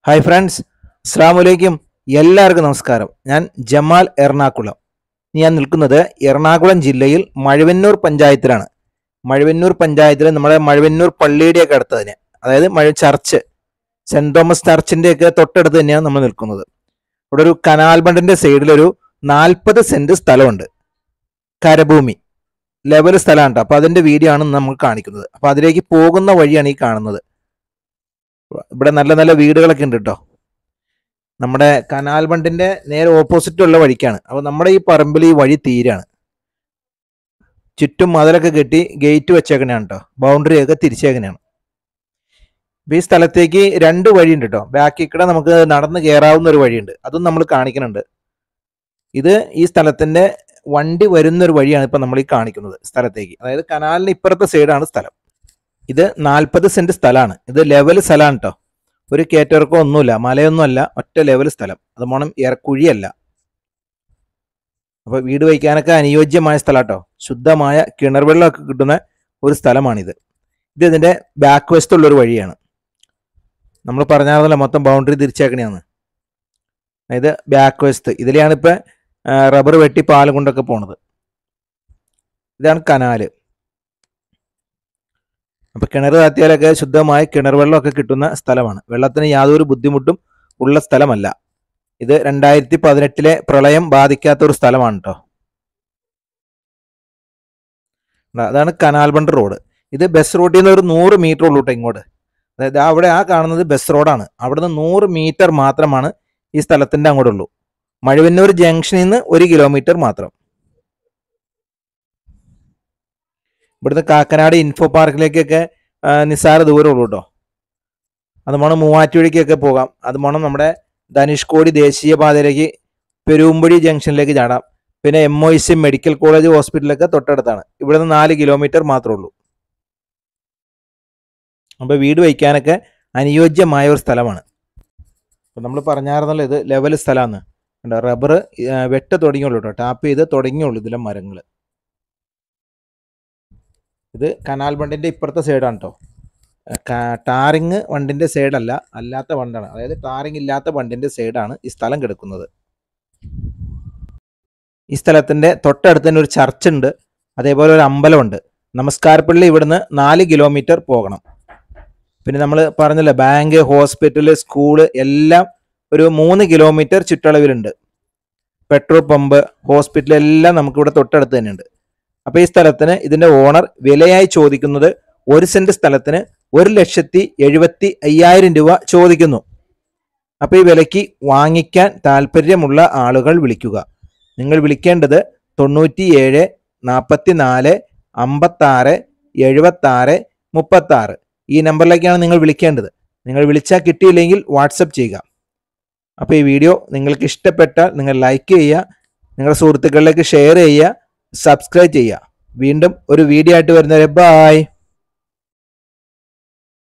Hi friends, അസ്സലാമു എല്ലാവർക്കും നമസ്കാരം. ഞാൻ ജമാൽ എറണാകുളം. ഞാൻ നിൽക്കുന്നത് എറണാകുളം ജില്ലയിൽ മഴവന്നൂർ പഞ്ചായത്തിലാണ്. മഴവന്നൂർ പഞ്ചായത്തിൽ നമ്മുടെ മഴവന്നൂർ പള്ളിയുടെയൊക്കെ അടുത്ത് തന്നെ, അതായത് ചർച്ച്, സെന്റ് തോമസ് ചർച്ചിൻ്റെയൊക്കെ തൊട്ടടുത്ത് തന്നെയാണ് നമ്മൾ നിൽക്കുന്നത്. ഇവിടെ ഒരു കനാൽ ബണ്ടിൻ്റെ സൈഡിലൊരു 40 സെൻറ്റ് സ്ഥലമുണ്ട്. കരഭൂമി ലെവൽ സ്ഥലമാണ് കേട്ടോ. അപ്പോൾ അതിൻ്റെ വീഡിയോ ആണ് നമ്മൾ കാണിക്കുന്നത്. അപ്പോൾ അതിലേക്ക് പോകുന്ന വഴിയാണ് ഈ കാണുന്നത്. ഇവിടെ നല്ല നല്ല വീടുകളൊക്കെ ഉണ്ട് കേട്ടോ. നമ്മുടെ കനാൽ ബണ്ടിന്റെ നേരെ ഓപ്പോസിറ്റ് ഉള്ള വഴിക്കാണ്. അപ്പോൾ നമ്മുടെ ഈ പറമ്പിൽ ഈ വഴി തീരാണ്. ചുറ്റും മതിലൊക്കെ കെട്ടി ഗേറ്റ് വെച്ചേക്കനെയാണ് കേട്ടോ. ബൗണ്ടറി ഒക്കെ തിരിച്ചേക്കനെയാണ്. ഈ സ്ഥലത്തേക്ക് 2 വഴിയുണ്ട് കേട്ടോ. ബാക്കിൽ കൂടെ നമുക്ക് നടന്ന് കയറാവുന്ന ഒരു വഴിയുണ്ട്, അതും നമ്മൾ കാണിക്കുന്നുണ്ട്. ഇത് ഈ സ്ഥലത്തിന്റെ വണ്ടി വരുന്നൊരു വഴിയാണ് ഇപ്പം നമ്മൾ ഈ കാണിക്കുന്നത് സ്ഥലത്തേക്ക്. അതായത് കനാലിന് ഇപ്പുറത്തെ സൈഡാണ് സ്ഥലം. ഇത് 40 സെന്റ് സ്ഥലമാണ്. ഇത് ലെവൽ സ്ഥലമാണ് കേട്ടോ. ഒരു കയറ്റിറക്കോ ഒന്നുമില്ല, മലയൊന്നും അല്ല, ഒറ്റ ലെവൽ സ്ഥലം. അത് മോണം കുഴിയല്ല. അപ്പോൾ വീട് വയ്ക്കാനൊക്കെ അനുയോജ്യമായ സ്ഥലം കേട്ടോ. ശുദ്ധമായ കിണർ വെള്ളമൊക്കെ കിട്ടുന്ന ഒരു സ്ഥലമാണിത്. ഇത് ഇതിൻ്റെ ബാക്ക് വശത്തുള്ളൊരു വഴിയാണ്. നമ്മൾ പറഞ്ഞാൽ മൊത്തം ബൗണ്ടറി തിരിച്ചേക്കണെയാണ്. അതായത് ബാക്ക് വശത്ത് ഇതിലെയാണ് ഇപ്പം റബ്ബർ വെട്ടി പാലം കൊണ്ടൊക്കെ പോണത്. ഇതാണ് കനാല്. അപ്പോൾ കിണർ താത്തിയാലൊക്കെ ശുദ്ധമായ കിണർ വെള്ളമൊക്കെ കിട്ടുന്ന സ്ഥലമാണ്. വെള്ളത്തിന് യാതൊരു ബുദ്ധിമുട്ടും ഉള്ള സ്ഥലമല്ല. ഇത് 2018 പ്രളയം ബാധിക്കാത്ത ഒരു സ്ഥലമാണ് കേട്ടോ. അതാണ് കനാൽ ബണ്ട് റോഡ്. ഇത് ബസ് റൂട്ടിൽ നിന്ന് ഒരു 100 മീറ്റർ ഉള്ളൂ കേട്ടോ ഇങ്ങോട്ട്. അതായത് അവിടെ ആ കാണുന്നത് ബസ് റോഡാണ്. അവിടുന്ന് 100 മീറ്റർ മാത്രമാണ് ഈ സ്ഥലത്തിൻ്റെ അങ്ങോട്ടുള്ളൂ. മഴവന്നൂർ ജംഗ്ഷനിൽ നിന്ന് 1 കിലോമീറ്റർ മാത്രം. ഇവിടുന്ന് കാക്കനാട് ഇൻഫോ പാർക്കിലേക്കൊക്കെ നിസ്സാര ദൂരം ഉള്ളൂ കേട്ടോ. അത് വേണം മൂവാറ്റുപുഴയ്ക്കൊക്കെ പോകാം. അത് വേണം നമ്മുടെ ധനുഷ്കോടി ദേശീയപാതയിലേക്ക് പെരുമ്പടി ജംഗ്ഷനിലേക്ക് ചാടാം. പിന്നെ MOIC മെഡിക്കൽ കോളേജ് ഹോസ്പിറ്റലൊക്കെ തൊട്ടടുത്താണ്. ഇവിടുന്ന് 4 കിലോമീറ്റർ മാത്രമേ ഉള്ളൂ. അപ്പോൾ വീട് വയ്ക്കാനൊക്കെ അനുയോജ്യമായ ഒരു സ്ഥലമാണ്. അപ്പോൾ നമ്മൾ പറഞ്ഞായിരുന്നല്ലോ ഇത് ലെവൽ സ്ഥലമാണ്. റബ്ബർ വെട്ട് തുടങ്ങിയുള്ളൂ കേട്ടോ. ടാപ്പ് ചെയ്ത് തുടങ്ങിയുള്ളൂ ഇതിലെ മരങ്ങൾ. ഇത് കനാൽ ബണ്ടിൻ്റെ ഇപ്പുറത്തെ സൈഡാണ് കേട്ടോ. ടാറിങ് വണ്ടിൻ്റെ സൈഡല്ല, അല്ലാത്ത വണ്ടാണ്. അതായത് ടാറിങ് ഇല്ലാത്ത വണ്ടിൻ്റെ സൈഡാണ് ഈ സ്ഥലം കിടക്കുന്നത്. ഈ സ്ഥലത്തിൻ്റെ തൊട്ടടുത്ത് തന്നെ ഒരു ചർച്ച് ഉണ്ട്, അതേപോലെ ഒരു അമ്പലമുണ്ട്. നമസ്കാരപ്പള്ളി ഇവിടുന്ന് 4 കിലോമീറ്റർ പോകണം. പിന്നെ നമ്മൾ പറഞ്ഞല്ലോ ബാങ്ക്, ഹോസ്പിറ്റൽ, സ്കൂള് എല്ലാം ഒരു 3 കിലോമീറ്റർ ചുറ്റളവിലുണ്ട്. പെട്രോൾ പമ്പ്, ഹോസ്പിറ്റൽ എല്ലാം നമുക്കിവിടെ തൊട്ടടുത്ത് തന്നെയുണ്ട്. അപ്പോൾ ഈ സ്ഥലത്തിന് ഇതിൻ്റെ ഓണർ വിലയായി ചോദിക്കുന്നത് 1 സെന്റ് സ്ഥലത്തിന് 1,75,000 രൂപ ചോദിക്കുന്നു. അപ്പോൾ ഈ വിലയ്ക്ക് വാങ്ങിക്കാൻ താല്പര്യമുള്ള ആളുകൾ വിളിക്കുക. നിങ്ങൾ വിളിക്കേണ്ടത് 97 44 56 76 36 ഈ നമ്പറിലേക്കാണ് നിങ്ങൾ വിളിക്കേണ്ടത്. നിങ്ങൾ വിളിച്ചാൽ കിട്ടിയില്ലെങ്കിൽ വാട്സപ്പ് ചെയ്യുക. അപ്പോൾ ഈ വീഡിയോ നിങ്ങൾക്ക് ഇഷ്ടപ്പെട്ടാൽ നിങ്ങൾ ലൈക്ക് ചെയ്യുക, നിങ്ങളുടെ സുഹൃത്തുക്കളിലേക്ക് ഷെയർ ചെയ്യുക, സബ്സ്ക്രൈബ് ചെയ്യുക. വീണ്ടും ഒരു വീഡിയോ ആയിട്ട് വരുന്നവരെ ബൈ.